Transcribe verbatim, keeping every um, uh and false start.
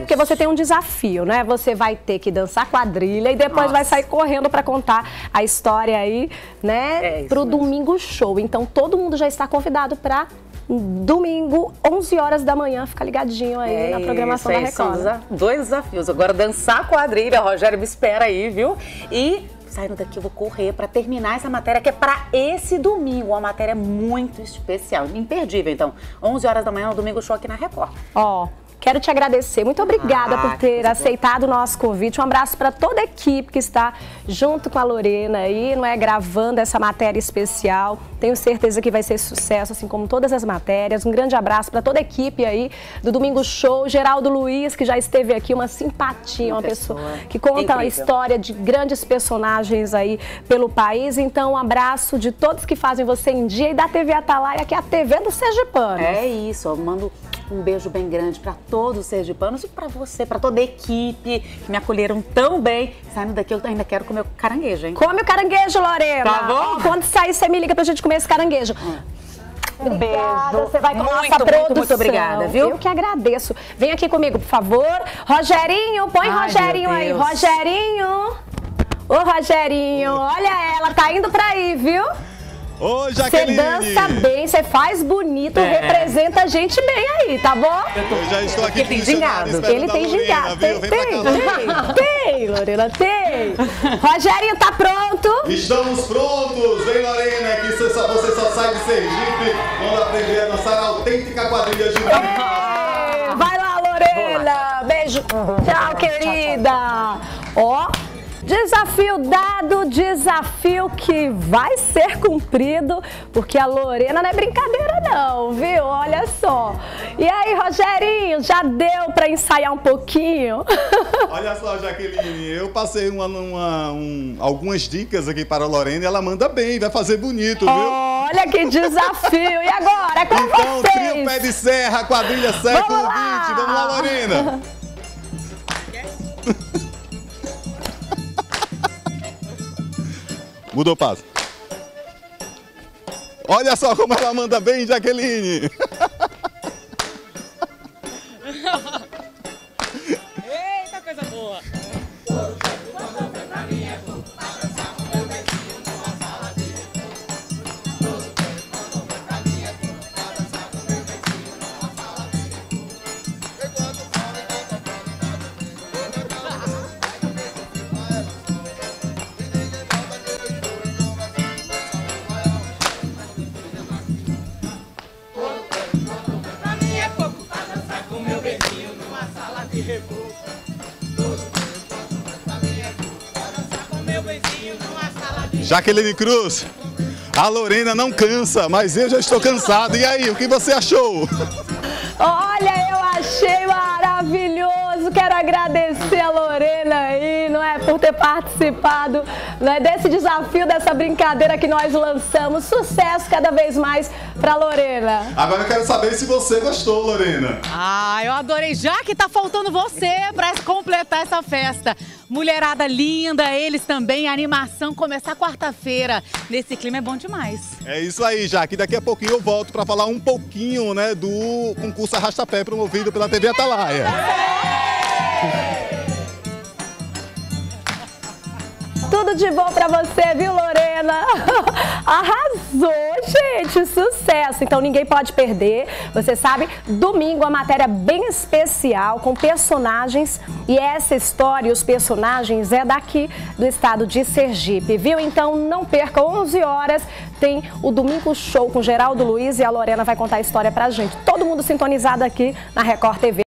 porque você tem um desafio, né? Você vai ter que dançar quadrilha e depois Nossa. vai sair correndo para contar a história aí, né? É pro mesmo. Domingo Show. Então todo mundo já está convidado para domingo, onze horas da manhã, fica ligadinho aí é na programação isso, da Record. São dois desafios. Agora dançar quadrilha, Rogério me espera aí, viu? E saindo daqui eu vou correr para terminar essa matéria que é para esse domingo, uma matéria muito especial, imperdível. Então, onze horas da manhã, no Domingo Show aqui na Record. Ó, oh. Quero te agradecer, muito obrigada ah, por ter aceitado o nosso convite. Um abraço para toda a equipe que está junto com a Lorena aí, não é, gravando essa matéria especial. Tenho certeza que vai ser sucesso, assim como todas as matérias. Um grande abraço para toda a equipe aí do Domingo Show. Geraldo Luiz, que já esteve aqui, uma simpatia, uma, uma pessoa, pessoa que conta incrível. A história de grandes personagens aí pelo país. Então, um abraço de todos que fazem você em dia e da T V Atalaia, que é a T V do Sergipano. É isso, eu mando um beijo bem grande para todos os sergipanos e para você, para toda a equipe que me acolheram tão bem. Saindo daqui, eu ainda quero comer o caranguejo, hein? Come o caranguejo, Lorena! Tá bom? Quando sair, você me liga pra gente comer esse caranguejo. Hum. Um beijo. Você vai com muito, nossa muito, produção. muito obrigada, viu? Eu que agradeço. Vem aqui comigo, por favor. Rogerinho, põe Ai, Rogerinho aí. Rogerinho. Ô, Rogerinho, olha ela, tá indo pra aí, viu? Ô, Jaqueline! Você dança bem, você faz bonito, é. representa a gente bem aí, tá bom? Eu já estou aqui tem gingado. Ele tem gingado. Tem, tem, tem, tem, Lorena, tem. Rogerinho, tá pronto? Estamos prontos! Vem, Lorena, que você só, você só sai de Sergipe. Vamos aprender a dançar a autêntica quadrilha de é. Vai lá, Lorena! Beijo! Tchau, querida! Ó. Desafio dado, desafio que vai ser cumprido, porque a Lorena não é brincadeira não, viu? Olha só. E aí, Rogerinho, já deu para ensaiar um pouquinho? Olha só, Jaqueline, eu passei uma, uma, um, algumas dicas aqui para a Lorena e ela manda bem, vai fazer bonito, viu? Olha que desafio. E agora, é com então, vocês. Trio Pé de Serra, quadrilha século vinte. Vamos lá, Lorena. Mudou o passo. Olha só como ela manda bem, Jaqueline. Eita, coisa boa. Jaqueline Cruz, a Lorena não cansa, mas eu já estou cansado. E aí, o que você achou? Olha, eu achei maravilhoso. Quero agradecer a Lorena aí, não é, por ter participado, não é, desse desafio, dessa brincadeira que nós lançamos. Sucesso cada vez mais pra Lorena. Agora eu quero saber se você gostou, Lorena. Ah, eu adorei. Já que tá faltando você pra completar essa festa. Mulherada linda, eles também, a animação começar quarta-feira. Nesse clima é bom demais. É isso aí, Jaque. Daqui a pouquinho eu volto para falar um pouquinho, né, do concurso Arrasta-Pé promovido pela T V Atalaia. Tudo de bom pra você, viu, Lorena? Arrasou, gente, sucesso. Então ninguém pode perder. Você sabe, domingo a matéria bem especial com personagens. E essa história, os personagens, é daqui do estado de Sergipe, viu? Então não perca, onze horas tem o Domingo Show com Geraldo Luiz e a Lorena vai contar a história pra gente. Todo mundo sintonizado aqui na Record T V.